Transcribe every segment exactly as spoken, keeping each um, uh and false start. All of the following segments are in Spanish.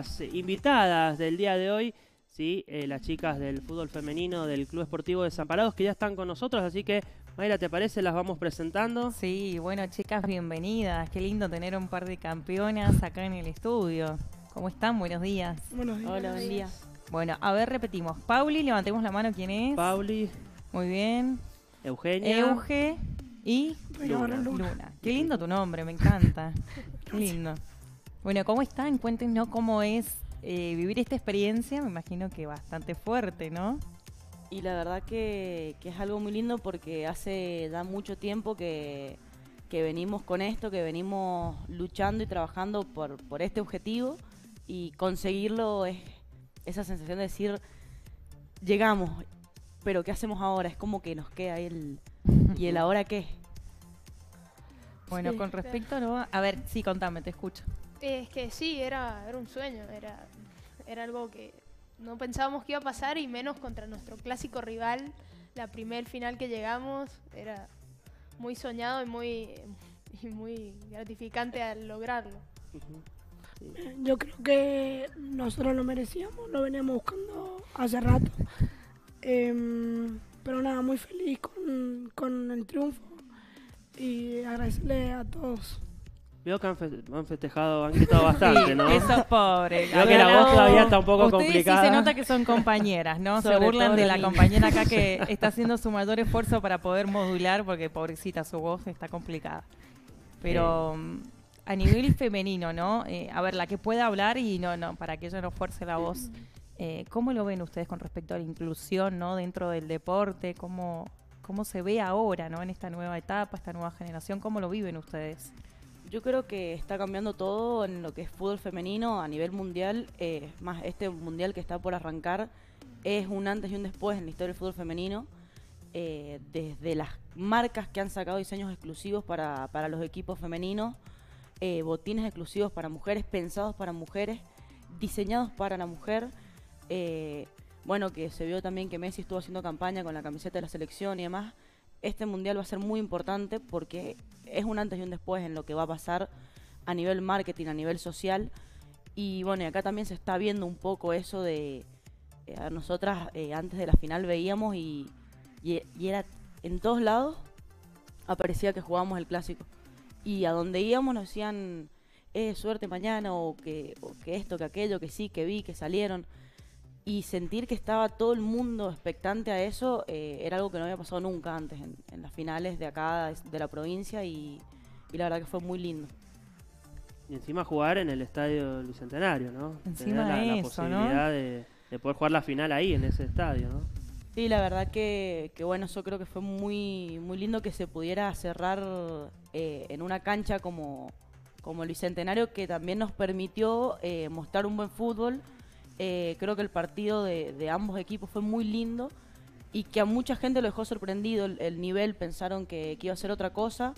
las invitadas del día de hoy, ¿sí? Eh, las chicas del fútbol femenino del Club Esportivo Desamparados, que ya están con nosotros, así que, Mayra, ¿te parece? Las vamos presentando. Sí, bueno, chicas, bienvenidas. Qué lindo tener un par de campeonas acá en el estudio. ¿Cómo están? Buenos días. Buenos días. Hola, buen día. Bueno, a ver, repetimos. Pauli, levantemos la mano, ¿quién es? Pauli. Muy bien. Eugenia. Euge y Luna. Luna. Qué lindo tu nombre, me encanta. Qué lindo. Bueno, ¿cómo están? Cuéntenos cómo es eh, vivir esta experiencia. Me imagino que bastante fuerte, ¿no? Y la verdad que, que es algo muy lindo porque hace da mucho tiempo que, que venimos con esto, que venimos luchando y trabajando por, por este objetivo, y conseguirlo es esa sensación de decir, llegamos, pero ¿qué hacemos ahora? Es como que nos queda ahí el... ¿Y el ahora qué? Bueno, Sí, con respecto, ¿no? A ver, sí, contame, te escucho. Es que sí, era, era un sueño, era, era algo que no pensábamos que iba a pasar, y menos contra nuestro clásico rival. La primer final que llegamos era muy soñado y muy, y muy gratificante al lograrlo. Yo creo que nosotros lo merecíamos, lo veníamos buscando hace rato. Eh, pero nada, muy feliz con, con el triunfo y agradecerle a todos. Veo que han, fe han festejado, han gritado bastante, Sí, ¿no? esos pobres. Creo que la voz todavía está un poco Ustedes complicada. sí se nota que son compañeras, ¿no? Se Sobre burlan todo de de la mí. compañera acá que está haciendo su mayor esfuerzo para poder modular, porque pobrecita su voz está complicada. Pero mm, a nivel femenino, ¿no? Eh, a ver, la que pueda hablar y no, no, para que ella no fuerce la voz. Eh, ¿Cómo lo ven ustedes con respecto a la inclusión, ¿no? Dentro del deporte, ¿cómo, cómo se ve ahora, ¿no? En esta nueva etapa, esta nueva generación, ¿cómo lo viven ustedes? Yo creo que está cambiando todo en lo que es fútbol femenino a nivel mundial. Eh, más este mundial que está por arrancar es un antes y un después en la historia del fútbol femenino. Eh, desde las marcas que han sacado diseños exclusivos para, para los equipos femeninos, eh, botines exclusivos para mujeres, pensados para mujeres, diseñados para la mujer. Eh, bueno, que se vio también que Messi estuvo haciendo campaña con la camiseta de la selección y demás. Este mundial va a ser muy importante porque es un antes y un después en lo que va a pasar a nivel marketing, a nivel social. Y bueno, y acá también se está viendo un poco eso de... Eh, a nosotras eh, antes de la final veíamos y, y, y era en todos lados aparecía que jugábamos el clásico. Y a donde íbamos nos decían, eh, suerte mañana, o que, o que esto, que aquello, que sí, que vi, que salieron. Y sentir que estaba todo el mundo expectante a eso eh, era algo que no había pasado nunca antes en, en las finales de acá, de, de la provincia, y, y la verdad que fue muy lindo. Y encima jugar en el estadio del Bicentenario, ¿no? Encima Tener la, la eso, posibilidad ¿no? de, de poder jugar la final ahí, en ese estadio, ¿no? Sí, la verdad que, que bueno, yo creo que fue muy, muy lindo que se pudiera cerrar eh, en una cancha como, como el Bicentenario, que también nos permitió eh, mostrar un buen fútbol. Eh, creo que el partido de, de ambos equipos fue muy lindo y que a mucha gente lo dejó sorprendido el, el nivel. Pensaron que, que iba a ser otra cosa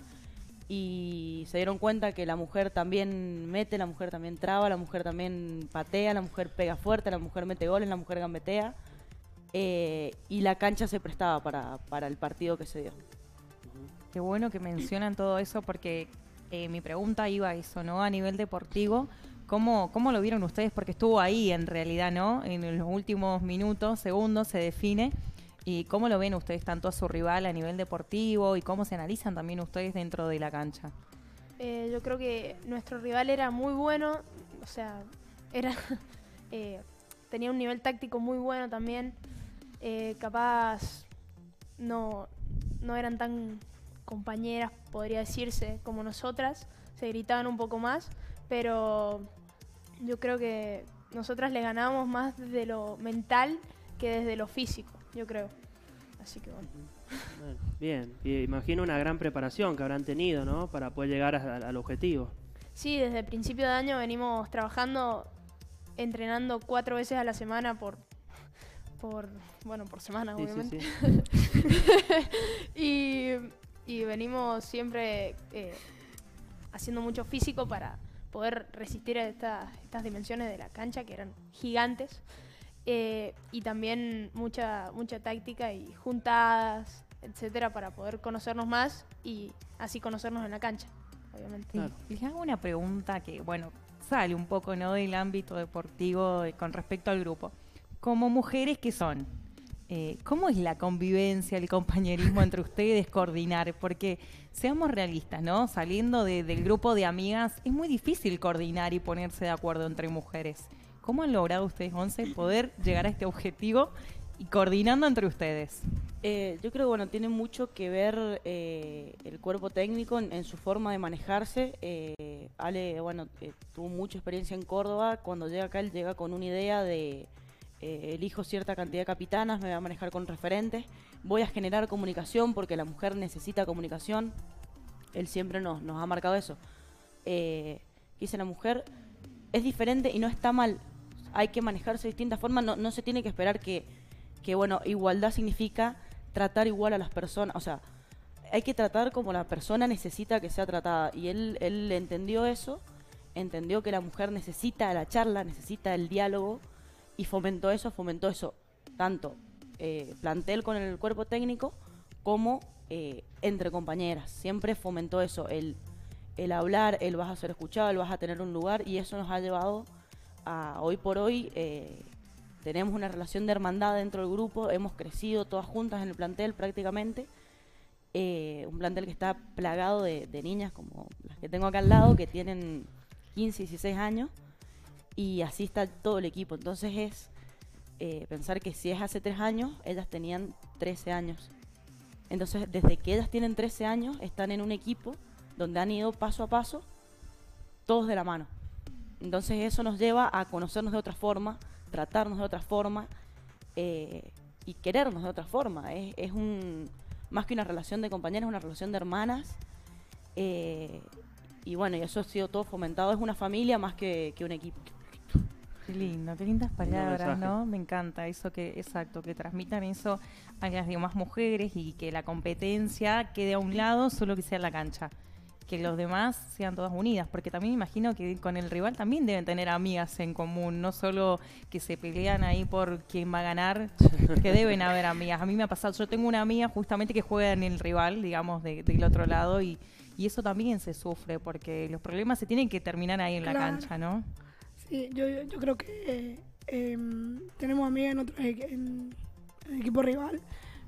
y se dieron cuenta que la mujer también mete, la mujer también traba, la mujer también patea, la mujer pega fuerte, la mujer mete goles, la mujer gambetea, eh, y la cancha se prestaba para, para el partido que se dio. Qué bueno que mencionan todo eso porque eh, mi pregunta iba a eso, ¿no? A nivel deportivo, ¿cómo, ¿cómo lo vieron ustedes? Porque estuvo ahí en realidad, ¿no? En los últimos minutos, segundos, se define. ¿Y cómo lo ven ustedes tanto a su rival a nivel deportivo y cómo se analizan también ustedes dentro de la cancha? Eh, yo creo que nuestro rival era muy bueno, o sea, era eh, tenía un nivel táctico muy bueno también. Eh, capaz no, no eran tan compañeras, podría decirse, como nosotras, se gritaban un poco más, pero yo creo que nosotras le ganábamos más desde lo mental que desde lo físico, yo creo. Así que bueno. Bueno, bien, y imagino una gran preparación que habrán tenido, ¿no? Para poder llegar a, a, al objetivo. Sí, desde el principio de año venimos trabajando, entrenando cuatro veces a la semana por, por bueno, por semana, Sí, obviamente. sí, sí. y, y venimos siempre eh, haciendo mucho físico para poder resistir a esta, estas dimensiones de la cancha, que eran gigantes. Eh, y también mucha mucha táctica y juntadas, etcétera, para poder conocernos más y así conocernos en la cancha, obviamente. Claro. Les hago una pregunta que, bueno, sale un poco, ¿no?, del ámbito deportivo eh, con respecto al grupo. Como mujeres, ¿qué son? Eh, ¿Cómo es la convivencia, el compañerismo entre ustedes, coordinar? Porque seamos realistas, ¿no? Saliendo de, del grupo de amigas, es muy difícil coordinar y ponerse de acuerdo entre mujeres. ¿Cómo han logrado ustedes, once, poder llegar a este objetivo y coordinando entre ustedes? Eh, yo creo que bueno, tiene mucho que ver eh, el cuerpo técnico en, en su forma de manejarse. Eh, Ale, bueno, eh, tuvo mucha experiencia en Córdoba. Cuando llega acá, él llega con una idea de eh, elijo cierta cantidad de capitanas, me voy a manejar con referentes, voy a generar comunicación porque la mujer necesita comunicación. Él siempre nos, nos ha marcado eso. Eh, dice, la mujer es diferente y no está mal. Hay que manejarse de distintas formas. No, no se tiene que esperar que, que, bueno, igualdad significa tratar igual a las personas. O sea, hay que tratar como la persona necesita que sea tratada. Y él, él entendió eso, entendió que la mujer necesita la charla, necesita el diálogo, y fomentó eso, fomentó eso, tanto eh, plantel con el cuerpo técnico como eh, entre compañeras. Siempre fomentó eso, el, el hablar, el vas a ser escuchado, el vas a tener un lugar, y eso nos ha llevado a hoy por hoy eh, tenemos una relación de hermandad dentro del grupo, hemos crecido todas juntas en el plantel prácticamente, eh, un plantel que está plagado de, de niñas como las que tengo acá al lado, que tienen quince, dieciséis años, y así está todo el equipo. Entonces es eh, pensar que si es hace tres años, ellas tenían trece años. Entonces, desde que ellas tienen trece años, están en un equipo donde han ido paso a paso, todos de la mano. Entonces eso nos lleva a conocernos de otra forma, tratarnos de otra forma eh, y querernos de otra forma. Es, es un más que una relación de compañeras, una relación de hermanas. Eh, y bueno, y eso ha sido todo fomentado. Es una familia más que, que un equipo. Qué lindo, qué lindas palabras, ¿no? Me encanta eso que, exacto, que transmitan eso a las demás mujeres y que la competencia quede a un lado, solo que sea en la cancha. Que los demás sean todas unidas, porque también imagino que con el rival también deben tener amigas en común, no solo que se pelean ahí por quién va a ganar, que deben haber amigas. A mí me ha pasado, yo tengo una amiga justamente que juega en el rival, digamos, de, del otro lado, y, y eso también se sufre, porque los problemas se tienen que terminar ahí en Claro. la cancha, ¿no? Sí, yo, yo, yo creo que eh, eh, tenemos amigas en otros equ- en, en el equipo rival,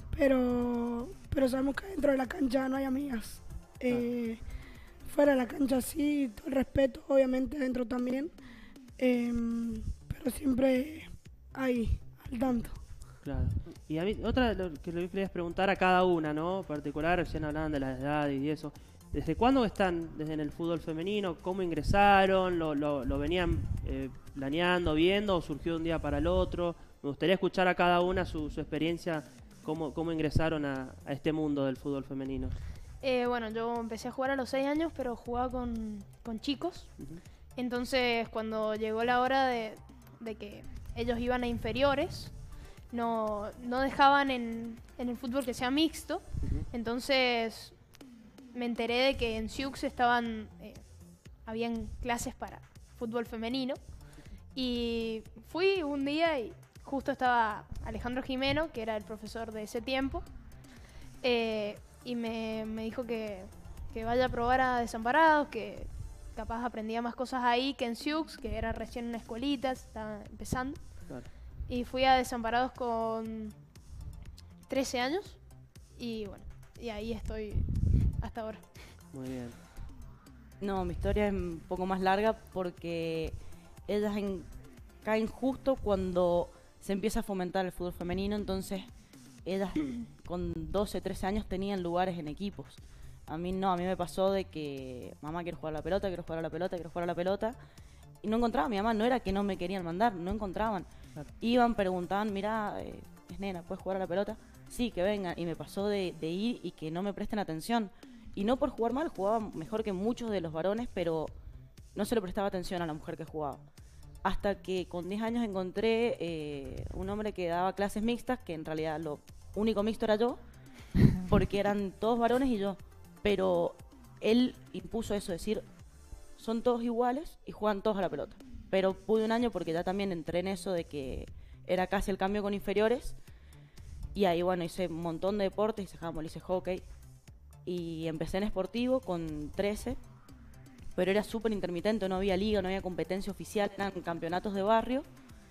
pero, pero sabemos que dentro de la cancha no hay amigas. Eh, Fuera de la cancha sí, todo el respeto, obviamente dentro también, eh, pero siempre ahí, al tanto. Claro. Y a mí, otra lo que le quería preguntar a cada una, ¿no? En particular, recién hablaban de las edades y eso. ¿Desde cuándo están desde en el fútbol femenino? ¿Cómo ingresaron? ¿Lo, lo, lo venían eh, planeando, viendo o surgió de un día para el otro? Me gustaría escuchar a cada una su, su experiencia, cómo, cómo ingresaron a, a este mundo del fútbol femenino. Eh, bueno, yo empecé a jugar a los seis años, pero jugaba con, con chicos. Uh-huh. Entonces, cuando llegó la hora de, de que ellos iban a inferiores, no, no dejaban en, en el fútbol que sea mixto. Uh-huh. Entonces, me enteré de que en Siux estaban, eh, habían clases para fútbol femenino. Y fui un día y justo estaba Alejandro Jimeno, que era el profesor de ese tiempo. Eh, y me, me dijo que, que vaya a probar a Desamparados, que capaz aprendía más cosas ahí que en Siux, que era recién una escuelita, estaba empezando. Claro. Y fui a Desamparados con trece años y bueno, y ahí estoy hasta ahora. Muy bien. No, mi historia es un poco más larga porque ellas en, caen justo cuando se empieza a fomentar el fútbol femenino, entonces ellas con doce, trece años tenían lugares en equipos. A mí no, a mí me pasó de que mamá, quiero jugar a la pelota, quiero jugar a la pelota, quiero jugar a la pelota, y no encontraba. Mi mamá no era que no me querían mandar, no encontraban. Claro. Iban, preguntaban, mira, eh, es nena, ¿puedes jugar a la pelota? Sí, que vengan. Y me pasó de, de ir y que no me presten atención. Y no por jugar mal, jugaba mejor que muchos de los varones, pero no se le prestaba atención a la mujer que jugaba. Hasta que con diez años encontré eh, un hombre que daba clases mixtas, que en realidad lo único mixto era yo, porque eran todos varones y yo. Pero él impuso eso, decir, son todos iguales y juegan todos a la pelota. Pero pude un año porque ya también entré en eso de que era casi el cambio con inferiores. Y ahí, bueno, hice un montón de deportes, hice handball, hice hockey. Y empecé en esportivo con trece. pero era súper intermitente, no había liga, no había competencia oficial, eran campeonatos de barrio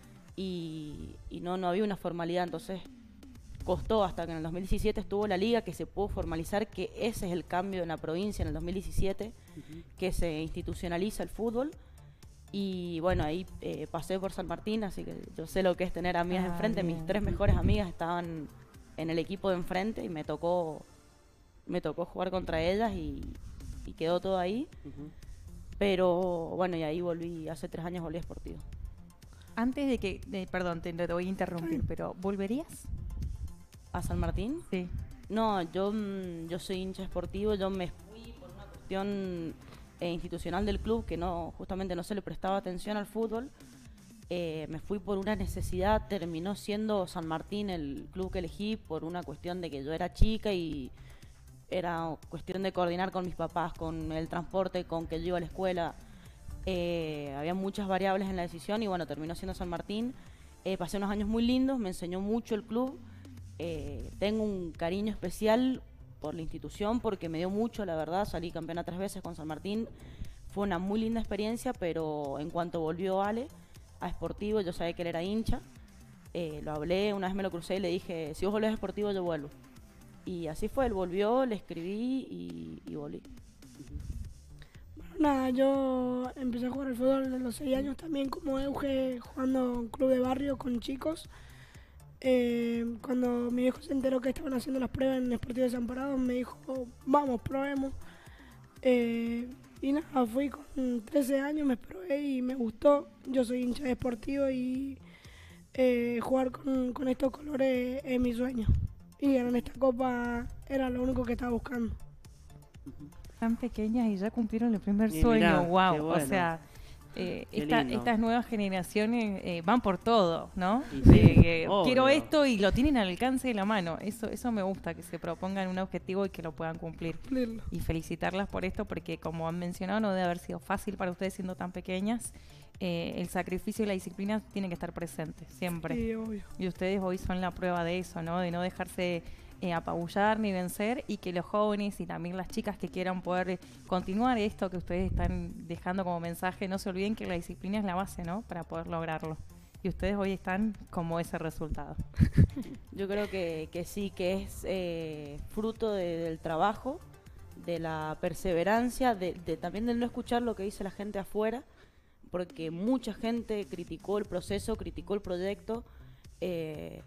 y, y no, no había una formalidad, entonces costó hasta que en el dos mil diecisiete estuvo la liga, que se pudo formalizar, que ese es el cambio en la provincia en el dos mil diecisiete, uh-huh. que se institucionaliza el fútbol. Y bueno, ahí eh, pasé por San Martín, así que yo sé lo que es tener amigas ah, enfrente. Bien. Mis tres mejores amigas estaban en el equipo de enfrente y me tocó me tocó jugar contra ellas y, y quedó todo ahí. Uh-huh. Pero bueno, y ahí volví, hace tres años volví a Sportivo. Antes de que, de, perdón, te, te voy a interrumpir, pero ¿volverías? ¿A San Martín? Sí. No, yo, yo soy hincha Sportivo, yo me fui por una cuestión eh, institucional del club, que no justamente no se le prestaba atención al fútbol. Eh, me fui por una necesidad, terminó siendo San Martín el club que elegí por una cuestión de que yo era chica y era cuestión de coordinar con mis papás, con el transporte, con que yo iba a la escuela. Eh, había muchas variables en la decisión y bueno, terminó siendo San Martín. Eh, pasé unos años muy lindos, me enseñó mucho el club. Eh, tengo un cariño especial por la institución porque me dio mucho, la verdad. Salí campeona tres veces con San Martín. Fue una muy linda experiencia, pero en cuanto volvió Ale a Sportivo, yo sabía que él era hincha. Eh, lo hablé, una vez me lo crucé y le dije, si vos volvés a Sportivo, yo vuelvo. Y así fue, él volvió, le escribí y, y volví. Bueno, nada, yo empecé a jugar al fútbol desde los seis años también como Euge, jugando en club de barrio con chicos. Eh, cuando mi viejo se enteró que estaban haciendo las pruebas en Sportivo Desamparados, me dijo, vamos, probemos. Eh, y nada, fui con trece años, me probé y me gustó. Yo soy hincha de Sportivo y eh, jugar con, con estos colores es mi sueño. Y en esta copa era lo único que estaba buscando. Tan pequeñas y ya cumplieron el primer y sueño, mirá, wow. bueno. O sea, eh, Qué esta, lindo. estas nuevas generaciones eh, van por todo, ¿no? Y De sí, que obvio. quiero esto y lo tienen al alcance de la mano. Eso, eso me gusta, que se propongan un objetivo y que lo puedan cumplir. Cumplirlo. Y felicitarlas por esto, porque como han mencionado, no debe haber sido fácil para ustedes siendo tan pequeñas. Eh, el sacrificio y la disciplina tienen que estar presentes siempre. Sí, obvio. Y ustedes hoy son la prueba de eso, ¿no? De no dejarse eh, apabullar ni vencer, y que los jóvenes y también las chicas que quieran poder eh, continuar esto que ustedes están dejando como mensaje, no se olviden que la disciplina es la base, ¿no? Para poder lograrlo. Y ustedes hoy están como ese resultado. Yo creo que, que sí, que es eh, fruto de, del trabajo, de la perseverancia, de, de también del no escuchar lo que dice la gente afuera, porque mucha gente criticó el proceso, criticó el proyecto, eh,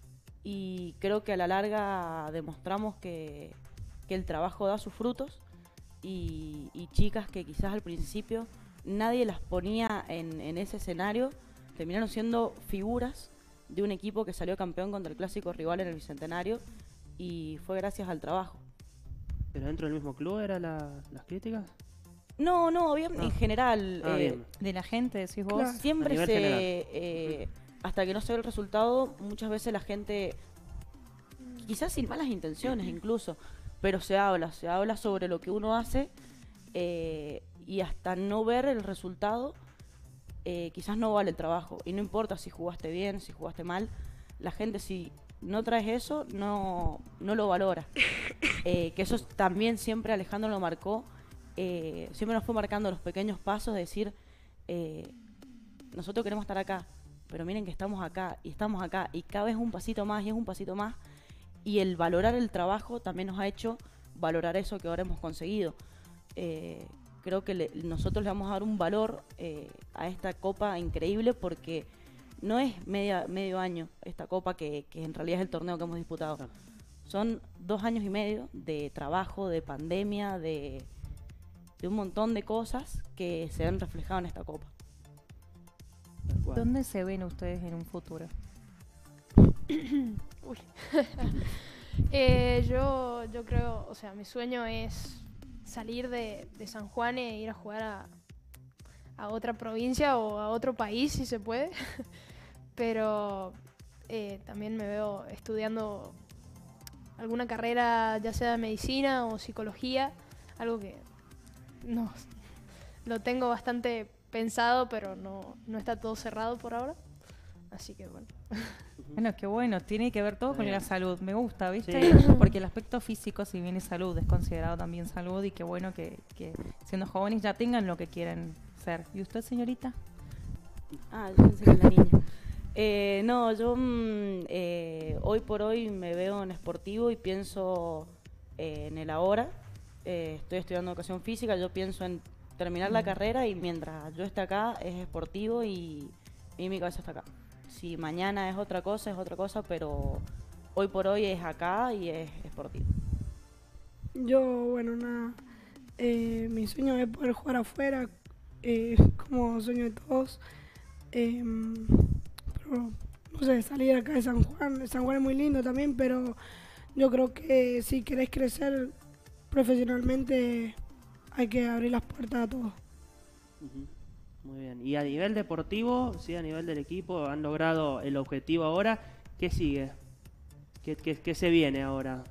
y creo que a la larga demostramos que, que el trabajo da sus frutos, y, y chicas que quizás al principio nadie las ponía en, en ese escenario, terminaron siendo figuras de un equipo que salió campeón contra el clásico rival en el Bicentenario, y fue gracias al trabajo. ¿Pero dentro del mismo club eran la, las críticas? No, no, bien, Ah. en general. Ah, eh, bien. De la gente, decís vos. Claro. Siempre A nivel se, general. eh, hasta que no se ve el resultado, muchas veces la gente, quizás sin malas intenciones incluso, pero se habla, se habla sobre lo que uno hace, eh, y hasta no ver el resultado, eh, quizás no vale el trabajo. Y no importa si jugaste bien, si jugaste mal, la gente si no traes eso, no, no lo valora. Eh, que eso también siempre Alejandro lo marcó. Eh, siempre nos fue marcando los pequeños pasos de decir, eh, nosotros queremos estar acá, pero miren que estamos acá y estamos acá, y cada vez un pasito más y es un pasito más, y el valorar el trabajo también nos ha hecho valorar eso que ahora hemos conseguido. Eh, creo que le, nosotros le vamos a dar un valor eh, a esta copa increíble, porque no es media, medio año esta copa que, que en realidad es el torneo que hemos disputado. Claro. Son dos años y medio de trabajo, de pandemia, de... de un montón de cosas que se ven reflejadas en esta copa. Tal cual. ¿Dónde se ven ustedes en un futuro? Uy. Eh, yo, yo creo, o sea, mi sueño es salir de, de San Juan e ir a jugar a, a otra provincia o a otro país, si se puede. Pero eh, también me veo estudiando alguna carrera, ya sea de medicina o psicología, algo que no lo tengo bastante pensado, pero no, no está todo cerrado por ahora. Así que bueno. Bueno, qué bueno, tiene que ver todo con Bien. la salud, me gusta, ¿viste? Sí. Porque el aspecto físico, si bien es salud, es considerado también salud y qué bueno que, que siendo jóvenes ya tengan lo que quieren ser. ¿Y usted, señorita? Ah, yo pensé que era la niña. Eh, no, yo mm, eh, hoy por hoy me veo en esportivo y pienso eh, en el ahora. Eh, estoy estudiando educación física, yo pienso en terminar la carrera y mientras yo esté acá es esportivo y, y mi cabeza está acá. Si mañana es otra cosa, es otra cosa, pero hoy por hoy es acá y es esportivo. Yo, bueno, nada, eh, mi sueño es poder jugar afuera, eh, como sueño de todos. Eh, pero, no sé, salir acá de San Juan, San Juan es muy lindo también, pero yo creo que si querés crecer profesionalmente hay que abrir las puertas a todos. Ujú. Muy bien. Y a nivel deportivo, sí, a nivel del equipo, han logrado el objetivo ahora. ¿Qué sigue? ¿Qué, qué, qué se viene ahora?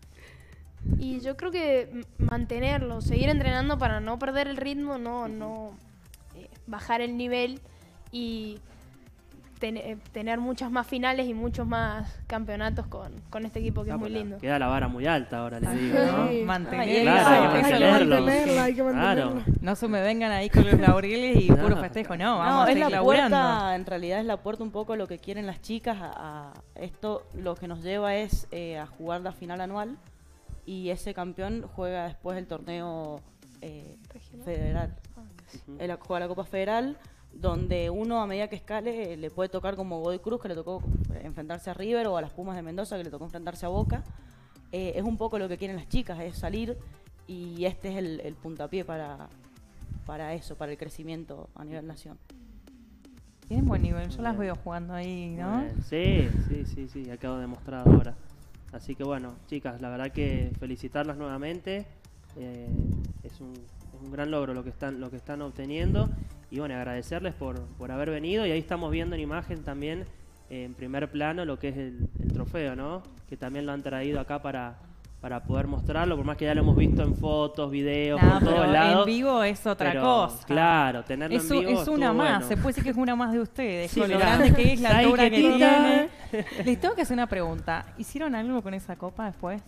Y yo creo que m- mantenerlo, seguir entrenando para no perder el ritmo, no, no eh, bajar el nivel y ten- eh, tener muchas más finales y muchos más campeonatos con, con este equipo que Ah, es muy pues la- lindo. Queda la vara muy alta ahora, les digo, Sí. ¿no? Sí. Mantener. Ay, Claro, hay que eso es lo mantenerlo. que- mantenerla, hay que Claro. mantenerla. No se me vengan ahí con los laureles y No. puro festejo, no, vamos No, a es seguir la laburando. puerta, en realidad es la puerta un poco a lo que quieren las chicas. A, a esto lo que nos lleva es eh, a jugar la final anual y ese campeón juega después el torneo eh, Regional. federal. Ah, casi. Ujú. Él juega la Copa Federal, donde uno a medida que escale eh, le puede tocar como Godoy Cruz, que le tocó eh, enfrentarse a River, o a las Pumas de Mendoza, que le tocó enfrentarse a Boca. Eh, es un poco lo que quieren las chicas, es salir y este es el, el puntapié para, para eso, para el crecimiento a nivel nación. Tienen buen nivel, yo Muy las bien. veo jugando ahí, Muy ¿no? bien. Sí, sí, sí, sí, ha quedado demostrado ahora. Así que bueno, chicas, la verdad que felicitarlas nuevamente. Eh, es, un, es un gran logro lo que están, lo que están obteniendo. Y bueno, agradecerles por, por haber venido. Y ahí estamos viendo en imagen también, eh, en primer plano, lo que es el, el trofeo, ¿no? Que también lo han traído acá para, para poder mostrarlo, por más que ya lo hemos visto en fotos, videos, No, por pero todos lados. en vivo es otra pero, cosa. Claro, tenerlo Es, en u- vivo es una estuvo más, bueno. se puede decir que es una más de ustedes, Sí, con lo mirá. grande que es, la Está ahí altura que quietita. tiene. Les tengo que hacer una pregunta. ¿Hicieron algo con esa copa después?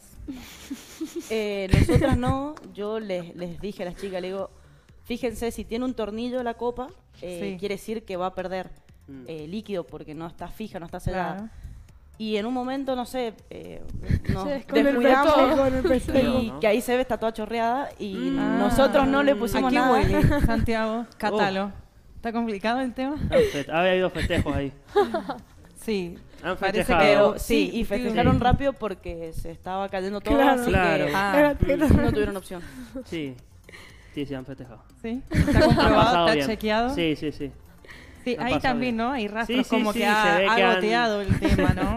Eh, nosotras no, yo les, les dije a las chicas, le digo, fíjense, si tiene un tornillo la copa, eh, Sí. quiere decir que va a perder Mm. eh, líquido porque no está fija, no está sellada. Claro. Y en un momento, no sé, eh, nos Se Con el descuidamos festejo, con el festejo. y ¿no? que ahí se ve, está toda chorreada y Ah. nosotros no le ¿A pusimos qué nada. huele, Santiago? Catalo. ¿Está complicado el tema? Han fe- Había habido festejos ahí. Sí. Han Parece festejado. Pero que- sí, sí, y festejaron sí. rápido porque se estaba cayendo todo, Claro. así Claro. que Ah, Era- era- no tuvieron opción. Sí, sí, sí, han festejado. ¿sí? ¿Está Han comprobado? pasado ¿Está bien. chequeado? Sí, sí, sí. Sí, han ahí pasado también, bien. ¿no? Hay rastros Sí, sí, como sí, que se ha, ve ha que han- goteado el tema, ¿no?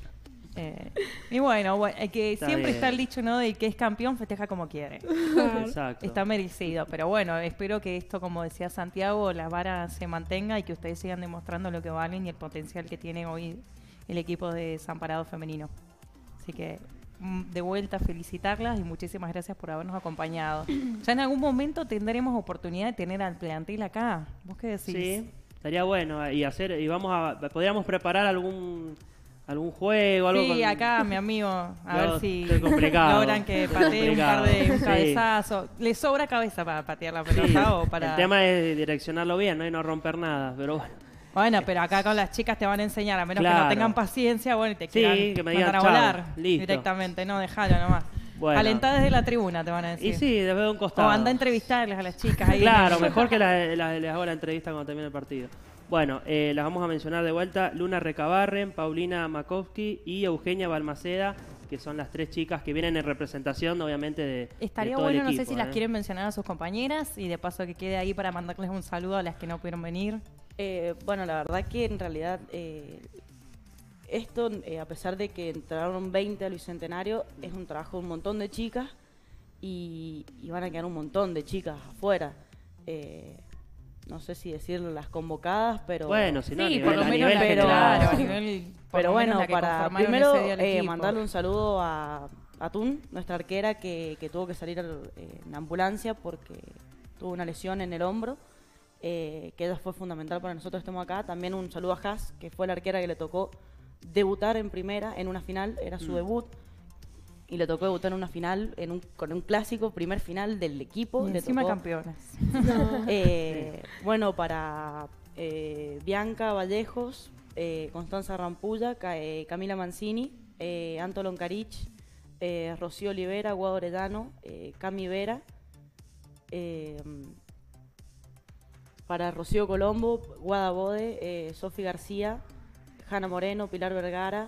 Eh, y bueno, bueno, eh, que Está siempre bien. está el dicho, ¿no? De que es campeón, festeja como quiere. Exacto. Está merecido. Pero bueno, espero que esto, como decía Santiago, la vara se mantenga y que ustedes sigan demostrando lo que valen y el potencial que tiene hoy el equipo de Desamparado Femenino. Así que, mm, de vuelta, felicitarlas y muchísimas gracias por habernos acompañado. Ya en algún momento tendremos oportunidad de tener al plantel acá. ¿Vos qué decís? Sí, estaría bueno y hacer y vamos a podríamos preparar algún algún juego, algo Sí, con- acá mi amigo, a No, ver si es complicado. logran que Es patee un par de un complicado. Sí. cabezazo. ¿Le sobra cabeza para patear la pelota Sí, o para...? El tema es direccionarlo bien, ¿no? Y no romper nada, pero bueno. Bueno, pero acá con las chicas te van a enseñar, a menos que Claro. no tengan paciencia, bueno, y te Sí, quieran que me digan, mandar a "Chao, volar listo". directamente, no, dejalo nomás. Bueno. Alentá desde la tribuna, te van a decir. Y sí, desde un costado. O anda a entrevistarles a las chicas ahí. Claro, mejor que la- la- les hago la entrevista cuando termine el partido. Bueno, eh, las vamos a mencionar de vuelta. Luna Recabarren, Paulina Makovsky y Eugenia Balmaceda, que son las tres chicas que vienen en representación, obviamente, de, Estaría de todo bueno, el no sé equipo, si las ¿eh? quieren mencionar a sus compañeras y de paso que quede ahí para mandarles un saludo a las que no pudieron venir. Eh, bueno, la verdad que en realidad eh, esto, eh, a pesar de que entraron veinte al Bicentenario, es un trabajo de un montón de chicas y, y van a quedar un montón de chicas afuera. Eh, no sé si decir las convocadas, pero... Bueno, si no, a Sí, nivel, por lo a menos nivel la que, pero- general. claro, a nivel, por Pero lo menos bueno, la que para conformaron primero ese día el eh, equipo. mandarle un saludo a Atún, nuestra arquera que, que tuvo que salir eh, en ambulancia porque tuvo una lesión en el hombro eh, que ella fue fundamental para nosotros estemos acá. También un saludo a Haas, que fue la arquera que le tocó debutar en primera en una final, era su Mm. debut. Y le tocó debutar en una final, en un, con un clásico, primer final del equipo. Y le encima tocó, campeonas. eh, bueno, para eh, Bianca Vallejos, eh, Constanza Rampulla, Ca- eh, Camila Mancini, eh, Antolon Carich, eh, Rocío Olivera, Guado Orellano, eh, Cami Vera, eh, para Rocío Colombo, Guada Bode, eh, Sofi García, Hanna Moreno, Pilar Vergara,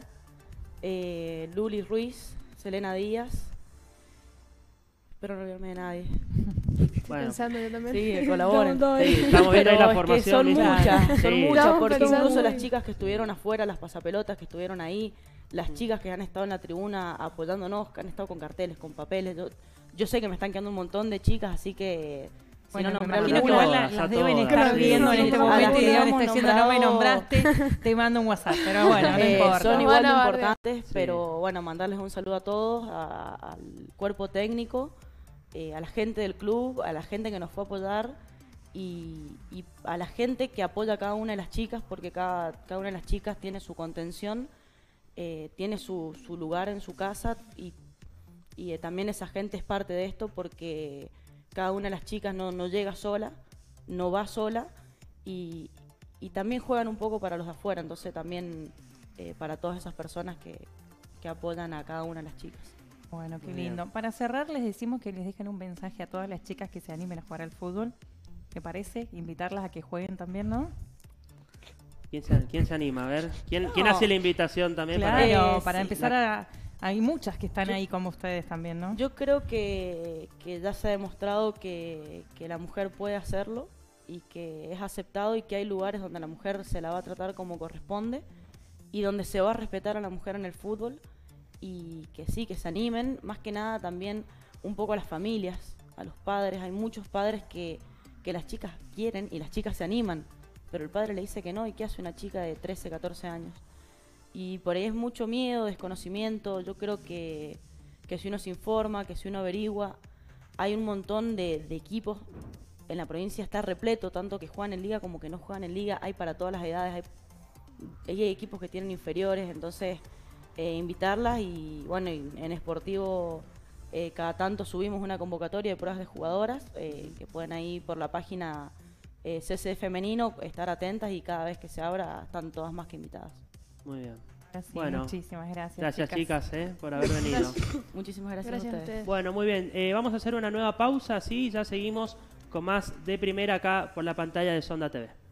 eh, Luli Ruiz, Selena Díaz. Espero no olvidarme de nadie. Bueno, Pensando yo también. Sí, colaboren. Estamos todos sí, ahí. estamos viendo ahí la Pero es que formación. son ¿viste? muchas, son Sí. muchas, Estamos porque pensando incluso muy- las chicas que estuvieron afuera, las pasapelotas que estuvieron ahí, las Mm. chicas que han estado en la tribuna apoyándonos, que han estado con carteles, con papeles. Yo, yo sé que me están quedando un montón de chicas, así que si Bueno, no me nombrar imagino que alguna, igual todas, las, a las deben todas. estar Claro, viendo en sí, este sí, sí. momento A las y que deben hemos estar diciendo no me nombrado- nombraste, te mando un WhatsApp. Pero bueno, no Eh, importa. son Nos igual van de a bardear. importantes, Sí. pero bueno, mandarles un saludo a todos, a- al cuerpo técnico, eh, a la gente del club, a la gente que nos fue a apoyar y, y a la gente que apoya a cada una de las chicas, porque cada, cada una de las chicas tiene su contención, eh, tiene su, su lugar en su casa y, y eh, también esa gente es parte de esto porque cada una de las chicas no, no llega sola, no va sola y, y también juegan un poco para los de afuera, entonces también eh, para todas esas personas que, que apoyan a cada una de las chicas. Bueno, qué Muy bien. lindo. Para cerrar, les decimos que les dejen un mensaje a todas las chicas que se animen a jugar al fútbol. ¿Te parece? Invitarlas a que jueguen también, ¿no? ¿Quién se, quién se anima? A ver, ¿quién, ¿quién No. hace la invitación también? Claro, para- Eh, para sí. empezar a... Hay muchas que están Yo- ahí como ustedes también, ¿no? Yo creo que, que ya se ha demostrado que, que la mujer puede hacerlo y que es aceptado y que hay lugares donde la mujer se la va a tratar como corresponde y donde se va a respetar a la mujer en el fútbol y que sí, que se animen, más que nada también un poco a las familias, a los padres. Hay muchos padres que, que las chicas quieren y las chicas se animan, pero el padre le dice que no y ¿qué hace una chica de trece, catorce años? Y por ahí es mucho miedo, desconocimiento. Yo creo que, que si uno se informa, que si uno averigua, hay un montón de, de equipos. En la provincia está repleto, tanto que juegan en liga como que no juegan en liga. Hay para todas las edades, hay, hay equipos que tienen inferiores, entonces eh, invitarlas y bueno, y en Sportivo eh, cada tanto subimos una convocatoria de pruebas de jugadoras eh, que pueden ahí por la página eh, C C Femenino estar atentas y cada vez que se abra están todas más que invitadas. Muy bien. Así, Bueno. muchísimas gracias. Gracias, chicas, eh, por haber venido. Muchísimas gracias, Gracias a a ustedes. ustedes. Bueno, muy bien. Eh, vamos a hacer una nueva pausa, sí, ya seguimos con más de primera acá por la pantalla de Sonda T V.